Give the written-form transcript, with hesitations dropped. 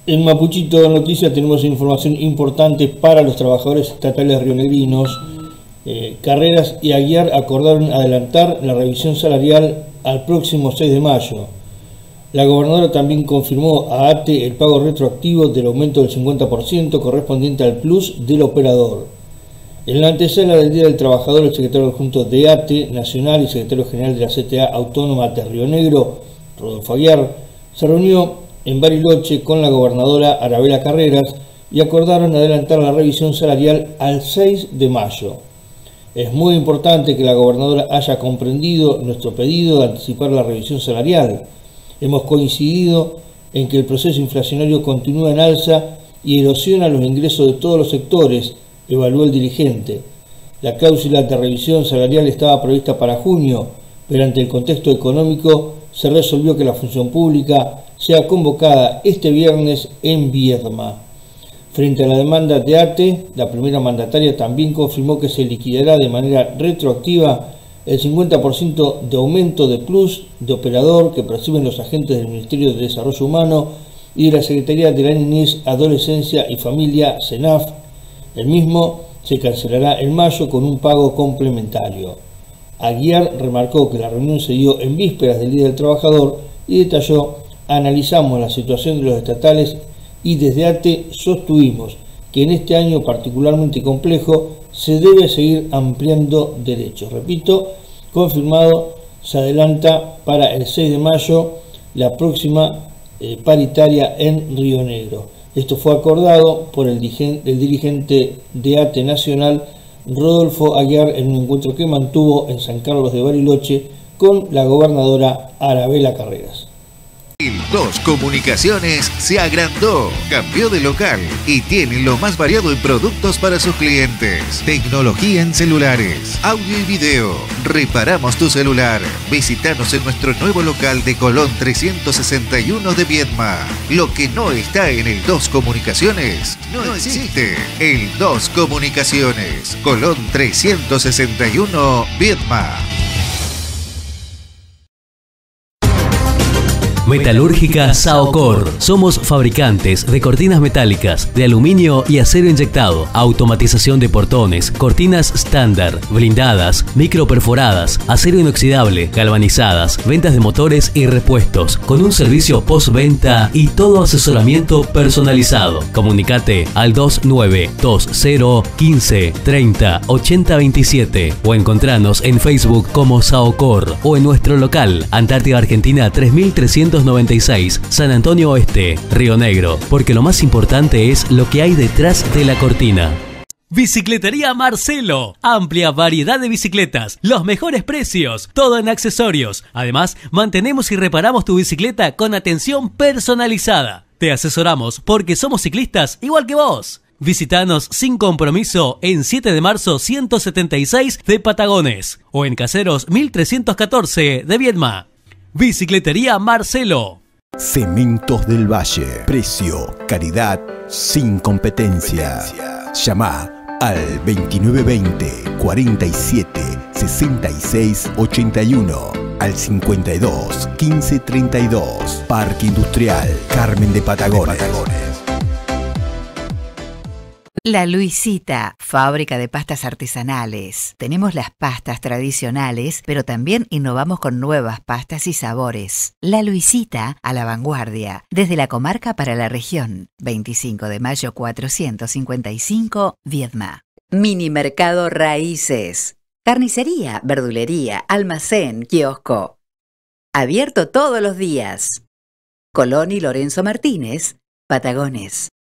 En Mapuchito Noticias tenemos información importante para los trabajadores estatales rionegrinos. Carreras y Aguiar acordaron adelantar la revisión salarial al próximo 6 de mayo. La gobernadora también confirmó a ATE el pago retroactivo del aumento del 50% correspondiente al plus del operador. En la antesala del Día del Trabajador, el secretario adjunto de ATE Nacional y secretario general de la CTA Autónoma de Río Negro, Rodolfo Aguiar, se reunió en Bariloche con la gobernadora Arabela Carreras y acordaron adelantar la revisión salarial al 6 de mayo. Es muy importante que la gobernadora haya comprendido nuestro pedido de anticipar la revisión salarial. Hemos coincidido en que el proceso inflacionario continúa en alza y erosiona los ingresos de todos los sectores, evaluó el dirigente. La cláusula de revisión salarial estaba prevista para junio, pero ante el contexto económico se resolvió que la función pública sea convocada este viernes en Viedma. Frente a la demanda de ATE, la primera mandataria también confirmó que se liquidará de manera retroactiva el 50% de aumento de plus de operador que perciben los agentes del Ministerio de Desarrollo Humano y de la Secretaría de la Niñez, Adolescencia y Familia, SENAF. El mismo se cancelará en mayo con un pago complementario. Aguiar remarcó que la reunión se dio en vísperas del Día del Trabajador y detalló: analizamos la situación de los estatales y desde ATE sostuvimos que en este año particularmente complejo se debe seguir ampliando derechos. Repito, confirmado, se adelanta para el 6 de mayo la próxima paritaria en Río Negro. Esto fue acordado por el dirigente de ATE Nacional, Rodolfo Aguiar, en un encuentro que mantuvo en San Carlos de Bariloche con la gobernadora Arabela Carreras. El 2 Comunicaciones se agrandó, cambió de local y tiene lo más variado en productos para sus clientes. Tecnología en celulares, audio y video. Reparamos tu celular. Visítanos en nuestro nuevo local de Colón 361 de Viedma. Lo que no está en el 2 Comunicaciones no existe. El 2 Comunicaciones, Colón 361 Viedma. Metalúrgica Saocor. Somos fabricantes de cortinas metálicas, de aluminio y acero inyectado, automatización de portones, cortinas estándar, blindadas, microperforadas, acero inoxidable, galvanizadas, ventas de motores y repuestos, con un servicio postventa y todo asesoramiento personalizado. Comunicate al 2920 15 30 80 27 o encontranos en Facebook como Saocor o en nuestro local, Antártida Argentina 3396, San Antonio Oeste, Río Negro, porque lo más importante es lo que hay detrás de la cortina. Bicicletería Marcelo. Amplia variedad de bicicletas, los mejores precios, todo en accesorios. Además, mantenemos y reparamos tu bicicleta con atención personalizada. Te asesoramos porque somos ciclistas igual que vos. Visítanos sin compromiso en 7 de marzo 176 de Patagones o en Caseros 1314 de Viedma. Bicicletería Marcelo. Cementos del Valle. Precio, calidad, sin competencia. Llama al 2920 47 66 81, al 52 15 32. Parque Industrial Carmen de Patagones. La Luisita, fábrica de pastas artesanales. Tenemos las pastas tradicionales, pero también innovamos con nuevas pastas y sabores. La Luisita, a la vanguardia, desde la comarca para la región. 25 de mayo 455, Viedma. Mini Mercado Raíces. Carnicería, verdulería, almacén, kiosco. Abierto todos los días. Colón y Lorenzo Martínez, Patagones.